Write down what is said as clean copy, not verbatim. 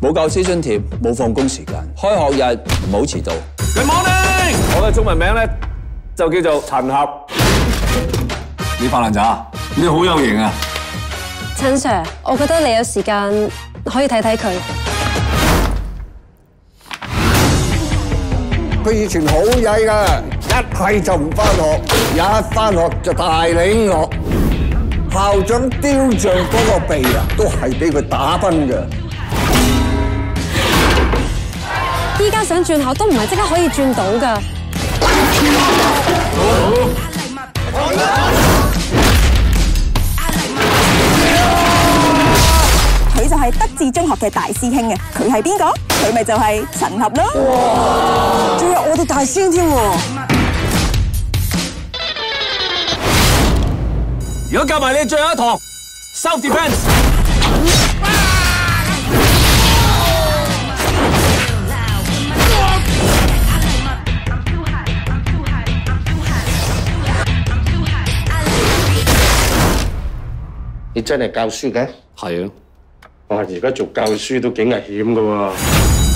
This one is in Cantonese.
冇教師津貼，冇放工時間，開學日唔好遲到。 Good morning， 我嘅中文名咧就叫做陳合。 你發爛渣，你好有型啊！ 陳 Sir， 我覺得你有時間可以睇睇佢。 佢以前好曳㗎，一係就唔返學，一返學就大領落。校長雕像嗰個鼻啊，都係俾佢打崩嘅。 依家想轉校都唔係即刻可以轉到㗎。 佢就係德智中學嘅大師兄嘅，佢係邊個？佢咪就係陳合咯。哇！仲有我哋大師兄添喎。 如果教埋你最後一堂 self defense， 你真係教書嘅？ 係啊。 哇！而家做教書都幾危險㗎喎。